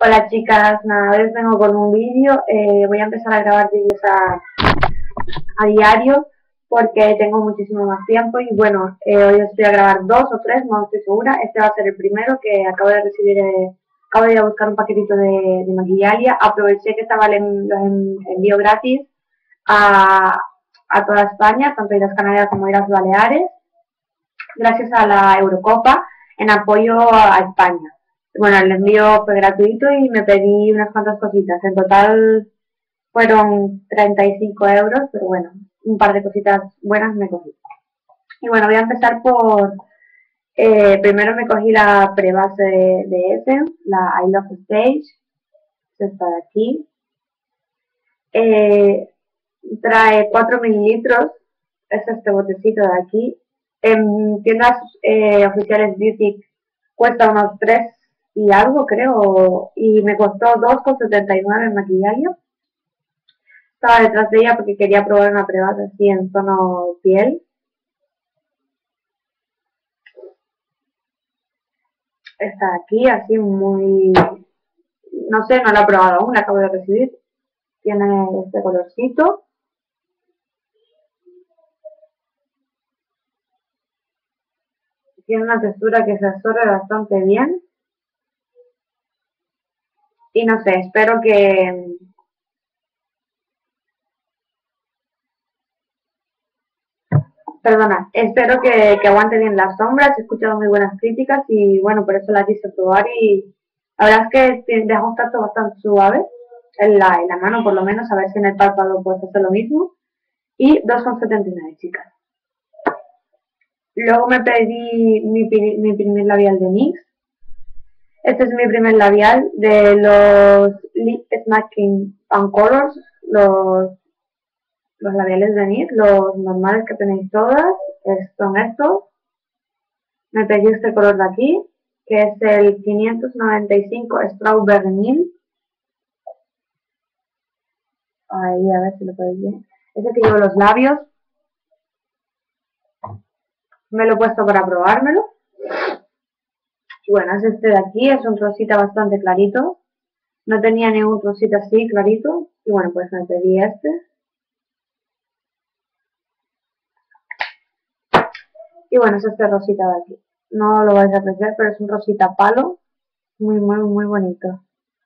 Hola chicas, nada, hoy os vengo con un vídeo. Voy a empezar a grabar vídeos a diario porque tengo muchísimo más tiempo y bueno, hoy os voy a grabar 2 o 3, no estoy segura. Este va a ser el primero que acabo de recibir, acabo de ir a buscar un paquetito de Maquillalia. Aproveché que estaba el envío gratis a toda España, tanto Islas Canarias como Islas Baleares, gracias a la Eurocopa en apoyo a España. Bueno, el envío fue gratuito y me pedí unas cuantas cositas. En total fueron 35 euros, pero bueno, un par de cositas buenas me cogí. Y bueno, voy a empezar por... primero me cogí la prebase de Essence, la I Love Stage, esta de aquí. Trae 4 mililitros, es este botecito de aquí. En tiendas oficiales Beauty cuesta unos 3 y algo, creo, y me costó 2,79 en Maquillalia. Estaba detrás de ella porque quería probar una prebase así en tono piel. Está aquí, así muy... no sé, no la he probado aún, la acabo de recibir. Tiene este colorcito. Tiene una textura que se absorbe bastante bien. Y no sé, espero que... Perdona, espero que aguante bien las sombras. He escuchado muy buenas críticas y bueno, por eso la quise probar y la verdad es que deja un tacto bastante suave en la mano, por lo menos, a ver si en el párpado puedes hacer lo mismo. Y 2,79, chicas. Luego me pedí mi primer labial de NYX. Este es mi primer labial de los Lip Smacking Pan Colors, los labiales de NYX, los normales que tenéis todas, son estos. Me pedí este color de aquí, que es el 595 Strawberry Milk. Ahí, a ver si lo podéis ver. Es el que llevo los labios. Me lo he puesto para probármelo. Y bueno, es este de aquí, es un rosita bastante clarito. No tenía ningún rosita así clarito. Y bueno, pues me pedí este. Y bueno, es este rosita de aquí. No lo vais a apreciar, pero es un rosita palo. Muy, muy, muy bonito.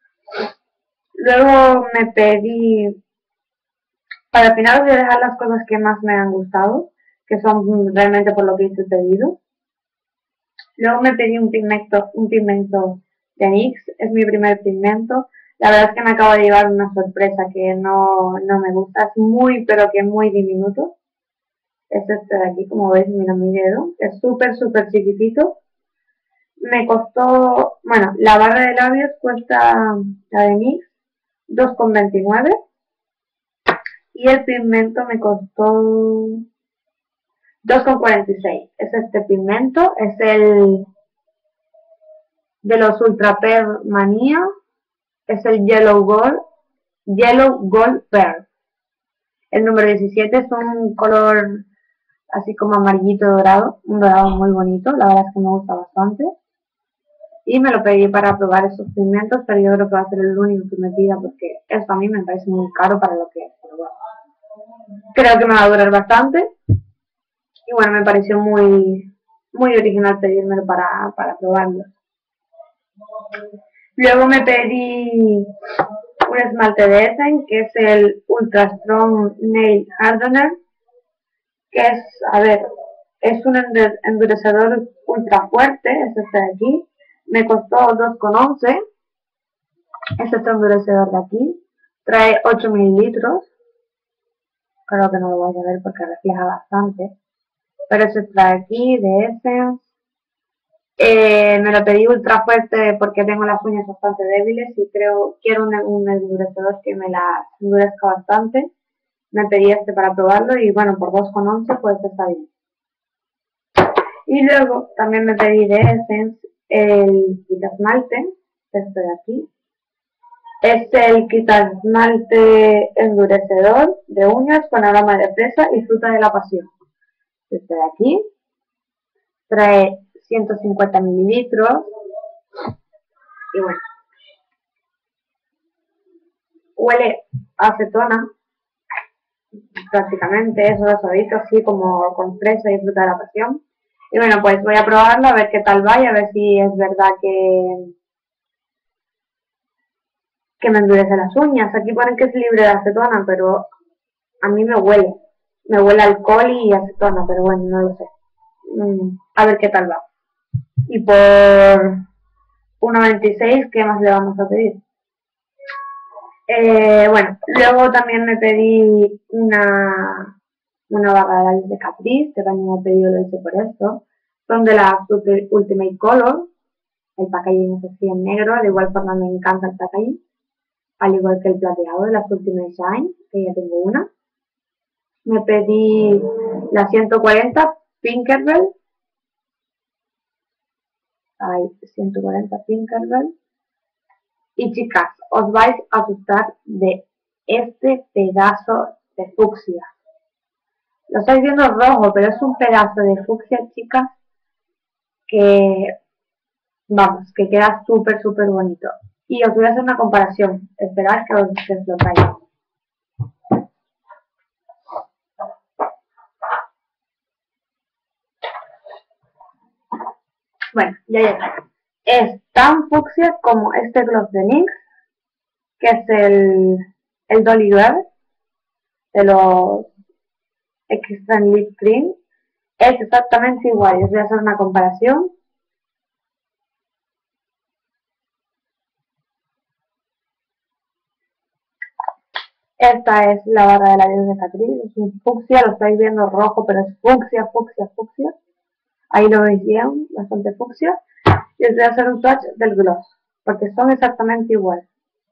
Luego me pedí... Para el final os voy a dejar las cosas que más me han gustado, que son realmente por lo que hice el pedido. Luego me pedí un pigmento de NYX, es mi primer pigmento. La verdad es que me acabo de llevar una sorpresa que no me gusta, es muy, pero que muy diminuto. Es este de aquí, como veis, mira mi dedo, es súper, súper chiquitito. Me costó, bueno, la barra de labios cuesta, la de NYX, 2,29. Y el pigmento me costó 2,46. Es este pigmento, es el de los Ultra Pearl Mania, es el Yellow Gold Pearl. El número 17 es un color así como amarillito dorado, un dorado muy bonito, la verdad es que me gusta bastante. Y me lo pedí para probar esos pigmentos, pero yo creo que va a ser el único que me pida porque esto a mí me parece muy caro para lo que es. Pero bueno, creo que me va a durar bastante. Y bueno, me pareció muy, muy original pedírmelo para probarlo. Luego me pedí un esmalte de Essence, que es el Ultra Strong Nail Hardener, que es, a ver, es un endurecedor ultra fuerte, es este de aquí. Me costó 2,11. Es este endurecedor de aquí. Trae 8 mililitros. Creo que no lo vais a ver porque refleja bastante. Pero se trae aquí de Essence. Me lo pedí ultra fuerte porque tengo las uñas bastante débiles y quiero un endurecedor que me las endurezca bastante. Me pedí este para probarlo y bueno, por 2,11 pues está bien. Y luego también me pedí de Essence el quitasmalte, este de aquí. Es el quitasmalte endurecedor de uñas con aroma de fresa y fruta de la pasión. Este de aquí. Trae 150 mililitros. Y bueno, huele a acetona, prácticamente, eso lo sabéis, así como con fresa y fruta de la pasión. Y bueno, pues voy a probarlo, a ver qué tal va y a ver si es verdad que me endurece las uñas. Aquí ponen que es libre de acetona, pero a mí me huele. Me huele a alcohol y acetona, pero bueno, no lo sé. A ver qué tal va. Y por 1,26, ¿qué más le vamos a pedir? Bueno, luego también me pedí una barra de labios de Caprice, que también he pedido, lo hice por esto. Son de la Ultimate Color. El packaging es así en negro, de igual forma me encanta el packaging. Al igual que el plateado de las Ultimate Shine, que ya tengo una. Me pedí la 140 Tinkerbell. Hay 140 Tinkerbell. Y chicas, os vais a asustar de este pedazo de fucsia. Lo estáis viendo rojo, pero es un pedazo de fucsia, chicas, que, vamos, que queda súper, súper bonito. Y os voy a hacer una comparación. Esperad que os lo traiga. Bueno, ya está. Es tan fucsia como este gloss de NYX, que es el Dolly Grab de los Extreme Lip Cream. Es exactamente igual. Os voy a hacer una comparación. Esta es la barra de labios de Catrice. Es un fucsia, lo estáis viendo rojo, pero es fucsia, fucsia, fucsia. Ahí lo veis bien, bastante fucsia. Y os voy a hacer un swatch del gloss, porque son exactamente iguales.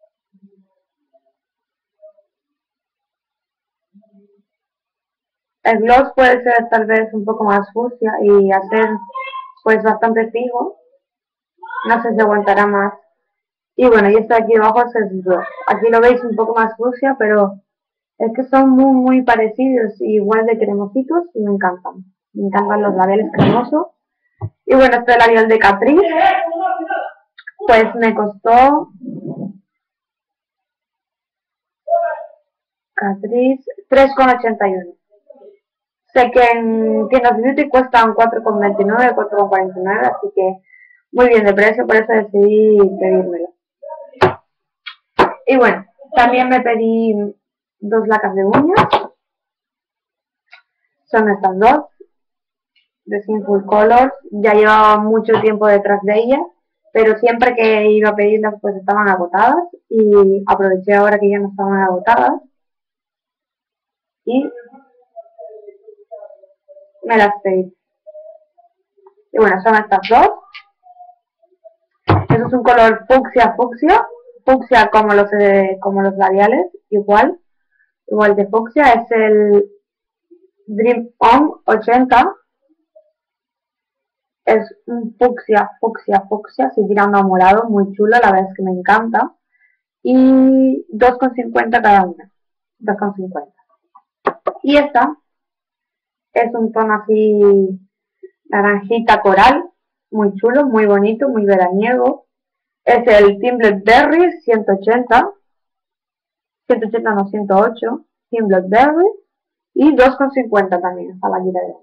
El gloss puede ser tal vez un poco más fucsia y hacer pues bastante fijo. No sé si aguantará más. Y bueno, y este de aquí abajo es el gloss. Aquí lo veis un poco más fucsia, pero es que son muy, muy parecidos, igual de cremositos, y me encantan. Me encantan los labiales cremosos. Y bueno, este labial de Caprice, pues me costó Catrice 3,81. Sé que en tiendas beauty cuestan 4,29, 4,49, así que muy bien de precio, por eso decidí pedírmelo. Y bueno, también me pedí 2 lacas de uñas. Son estas dos, de Sinful Colors. Ya llevaba mucho tiempo detrás de ellas, pero siempre que iba a pedirlas pues estaban agotadas y aproveché ahora que ya no estaban agotadas y me las pedí. Y bueno, son estas dos. Eso es un color fucsia, fucsia. Fucsia como los labiales, igual de fucsia. Es el Dream On 80. Es un fucsia, fucsia, fucsia, así tirando a morado, muy chulo, la verdad es que me encanta. Y 2,50 cada una. 2,50. Y esta es un tono así naranjita coral, muy chulo, muy bonito, muy veraniego. Es el Team Blackberry 180, 180 no, 108, Team Blackberry, y 2,50 también esta vaquita de uñas.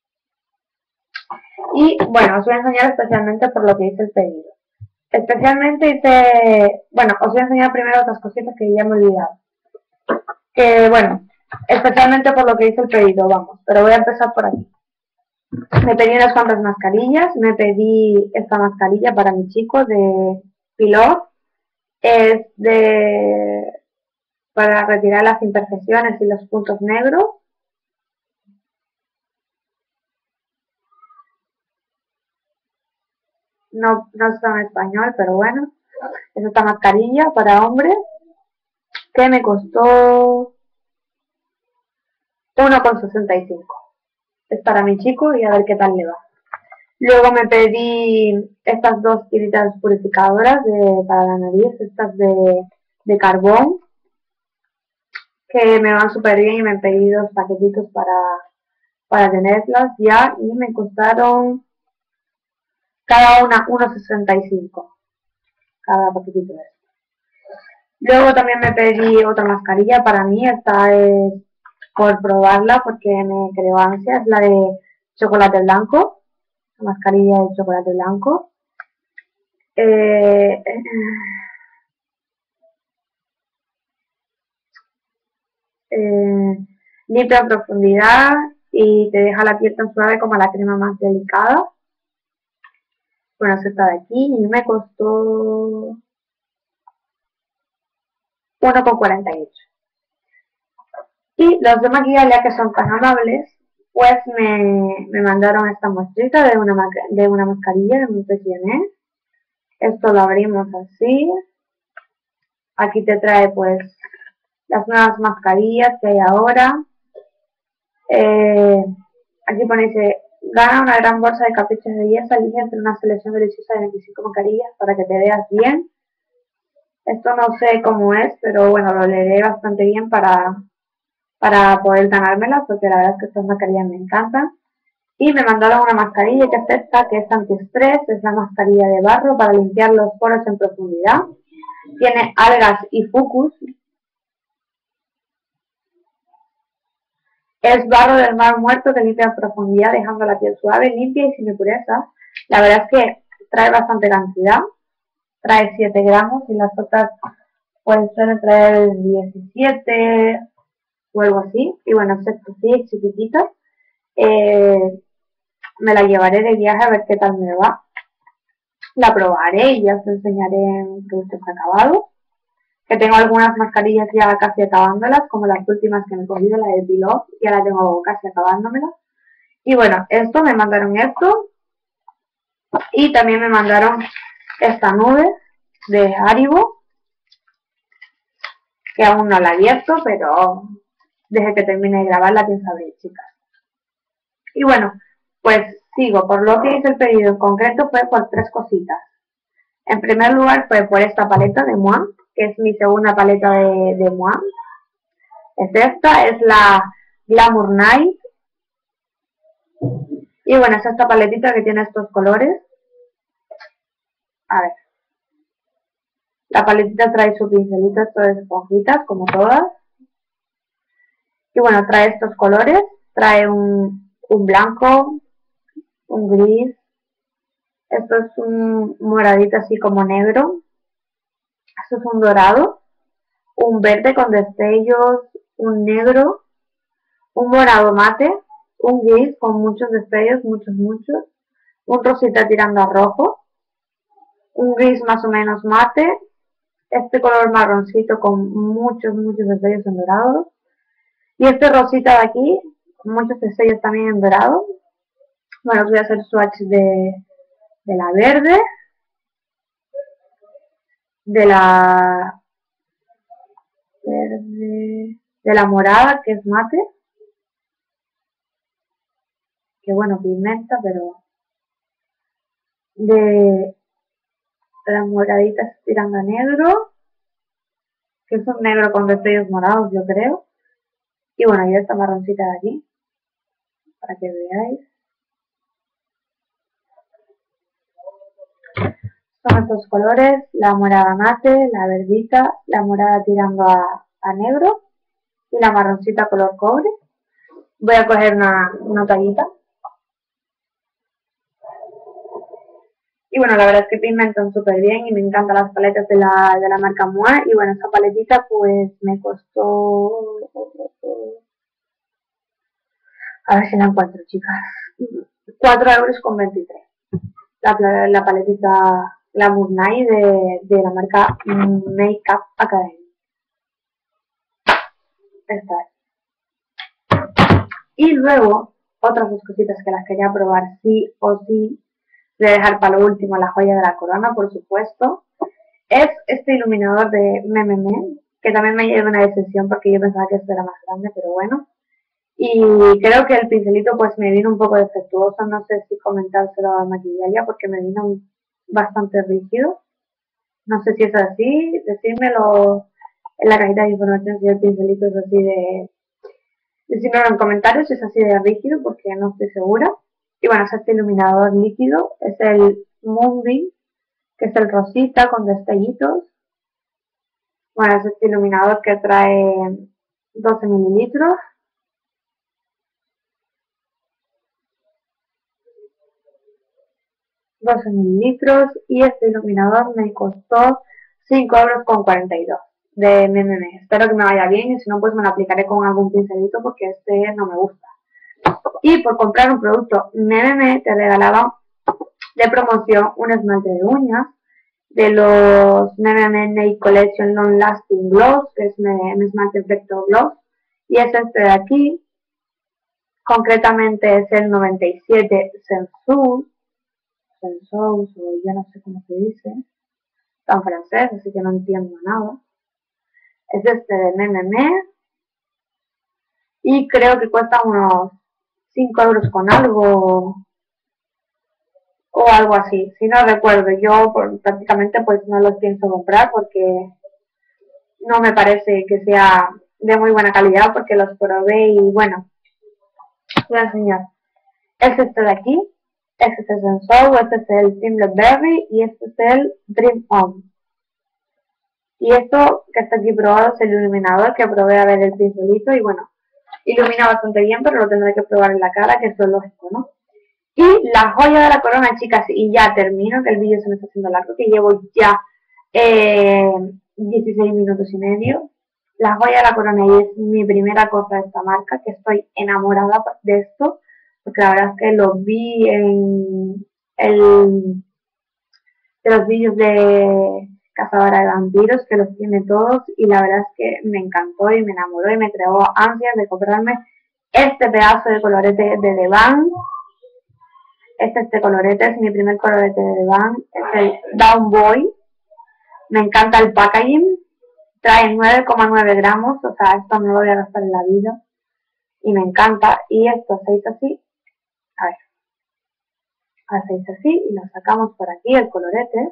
Y bueno, os voy a enseñar especialmente por lo que hice el pedido. Especialmente hice, bueno, os voy a enseñar primero otras cositas que ya me he olvidado. Que bueno, especialmente por lo que hice el pedido, vamos, pero voy a empezar por aquí. Me pedí unas cuantas mascarillas, me pedí esta mascarilla para mi chico de Pilot, es para retirar las imperfecciones y los puntos negros. No está en español, pero bueno, es esta mascarilla para hombre que me costó 1,65. Es para mi chico y a ver qué tal le va. Luego me pedí estas dos tiritas purificadoras para la nariz, estas de carbón, que me van súper bien y me he pedido 2 paquetitos para tenerlas ya y me costaron cada una 1,65 cada paquetito de eso. Luego también me pedí otra mascarilla para mí, esta es por probarla porque me creó ansia, es la de chocolate blanco, la mascarilla de chocolate blanco. Eh, limpia en profundidad y te deja la piel tan suave como la crema más delicada. Bueno, es esta de aquí y me costó 1,48. Y los de maquillaje, ya que son tan amables, pues me mandaron esta muestrita de una mascarilla de Montesionet. Esto lo abrimos así. Aquí te trae pues las nuevas mascarillas que hay ahora. Aquí pone, dice, gana una gran bolsa de caprichos de belleza, elige entre una selección deliciosa de 25 mascarillas para que te veas bien. Esto no sé cómo es, pero bueno, lo leeré bastante bien para poder ganármelas, porque la verdad es que estas mascarillas me encantan. Y me mandaron una mascarilla que es esta, que es antiestrés, es la mascarilla de barro para limpiar los poros en profundidad. Tiene algas y fucus. Es barro del mar muerto que limpia en profundidad, dejando la piel suave, limpia y sin impurezas. La verdad es que trae bastante cantidad. Trae 7 gramos y las otras pues suelen traer 17 o algo así. Y bueno, es así, chiquitita. Me la llevaré de viaje a ver qué tal me va. La probaré y ya os enseñaré en productos acabados. Que tengo algunas mascarillas ya casi acabándolas, como las últimas que me he cogido, la de Pilot, ya la tengo casi acabándomela. Y bueno, esto, me mandaron esto. Y también me mandaron esta nube de Haribo, que aún no la he abierto, pero desde que termine de grabar la pienso abrir, chicas. Y bueno, pues sigo. Por lo que hice el pedido en concreto fue por 3 cositas. En primer lugar fue por esta paleta de Moa, que es mi segunda paleta de Moa. Es esta, es la Glamour Night. Y bueno, es esta paletita que tiene estos colores. A ver. La paletita trae su pincelito, esto de esponjitas, como todas. Y bueno, trae estos colores. Trae un blanco, un gris. Esto es un moradito así como negro. Esto es un dorado. Un verde con destellos, un negro, un morado mate, un gris con muchos destellos, muchos, un rosita tirando a rojo, un gris más o menos mate, este color marroncito con muchos destellos en dorado, y este rosita de aquí, muchos destellos también en dorado. Bueno, os voy a hacer swatch de la verde, de la morada, que es mate, que bueno, pigmenta, pero de las moraditas tirando a negro, que es un negro con destellos morados, yo creo. Y bueno, y esta marroncita de aquí, para que veáis. Son estos colores, la morada mate, la verdita, la morada tirando a negro y la marroncita color cobre. Voy a coger una tallita. Y bueno, la verdad es que pigmentan súper bien y me encantan las paletas de la marca Moa. Y bueno, esta paletita pues me costó... A ver si la encuentro, chicas. 4,23 €. La paletita Glamour Night de la marca Makeup Academy. Esta es. Y luego, otras dos cositas que las quería probar sí o sí. Voy a dejar para lo último la joya de la corona, por supuesto. Es este iluminador de Mememe, que también me lleva una decepción porque yo pensaba que esto era más grande, pero bueno. Y creo que el pincelito pues me vino un poco defectuoso, no sé si comentárselo a Maquillalia porque me vino bastante rígido. No sé si es así, decídmelo en la cajita de información si el pincelito es así de... Decídmelo en comentarios si es así de rígido porque no estoy segura. Y bueno, es este iluminador líquido, es el Moonbeam, que es el rosita con destellitos. Bueno, es este iluminador que trae 12 mililitros. Y este iluminador me costó 5,42 € de MMM. Espero que me vaya bien y si no pues me lo aplicaré con algún pincelito porque este no me gusta. Y por comprar un producto MMM te regalaban de promoción un esmalte de uñas de los MMM Nail Collection Long Lasting Gloss, que es un esmalte Vector Gloss, y es este de aquí, concretamente es el 97 Sensuous, o ya no sé cómo se dice, está en francés, así que no entiendo nada. Es este de MMM y creo que cuesta unos 5 € con algo o algo así, si no recuerdo. Yo prácticamente pues no los pienso comprar porque no me parece que sea de muy buena calidad porque los probé y bueno, voy a enseñar. Es este de aquí, este es el Sensor, este es el Timber Berry y este es el Dream On. Y esto que está aquí probado es el iluminador que probé a ver el pincelito y bueno, ilumina bastante bien, pero lo tendré que probar en la cara, que eso es lógico, ¿no? Y la joya de la corona, chicas, y ya termino, que el vídeo se me está haciendo largo, que llevo ya 16 minutos y medio. La joya de la corona y es mi primera cosa de esta marca, que estoy enamorada de esto, porque la verdad es que lo vi en de los vídeos de Cazadora de Vampiros, que los tiene todos, y la verdad es que me encantó y me enamoró y me creó ansias de comprarme este pedazo de colorete de The Van. Este colorete es mi primer colorete de The Van, es el Down Boy. Me encanta el packaging, trae 9,9 gramos, o sea, esto no lo voy a gastar en la vida. Y me encanta, y esto se hizo así, a ver, se hizo así, y lo sacamos por aquí, el colorete.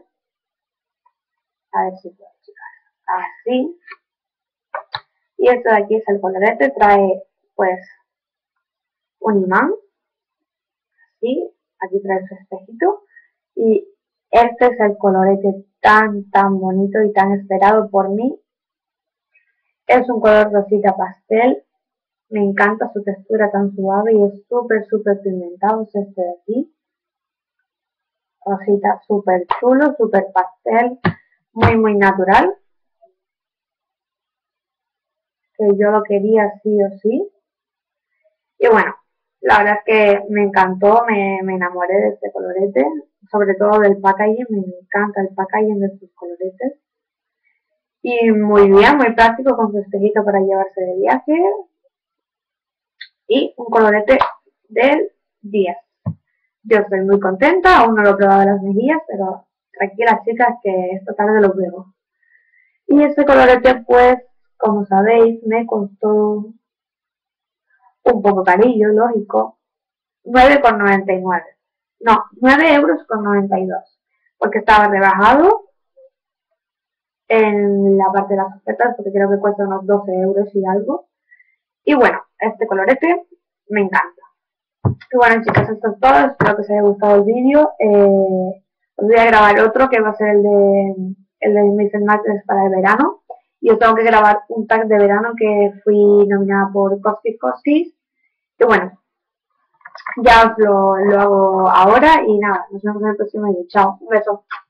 A ver si puedo, chicas. Así. Y esto de aquí es el colorete, trae pues un imán. Así, aquí trae su espejito. Y este es el colorete tan bonito y tan esperado por mí. Es un color rosita pastel. Me encanta su textura tan suave y es súper pigmentado. Es este de aquí. Rosita súper chulo, súper pastel, muy natural. Que yo lo quería sí o sí. Y bueno, la verdad es que me encantó, me enamoré de este colorete, sobre todo del packaging, me encanta el packaging de estos coloretes. Y muy bien, muy práctico con su espejito para llevarse de viaje. Y un colorete del 10. Yo estoy muy contenta, aún no lo he probado de las mejillas, pero tranquilas chicas que esta tarde lo pruebo. Y este colorete pues, como sabéis, me costó un poco carillo, lógico, 9,99. No, 9,92 €, porque estaba rebajado en la parte de las ofertas, porque creo que cuesta unos 12 € y algo. Y bueno, este colorete me encanta. Y bueno chicos, esto es todo, espero que os haya gustado el vídeo. Os voy a grabar otro que va a ser el de mis esmaltes para el verano. Y os tengo que grabar un tag de verano que fui nominada por Koskis. Y bueno, ya os lo hago ahora y nada, nos vemos en el próximo vídeo. Chao, un beso.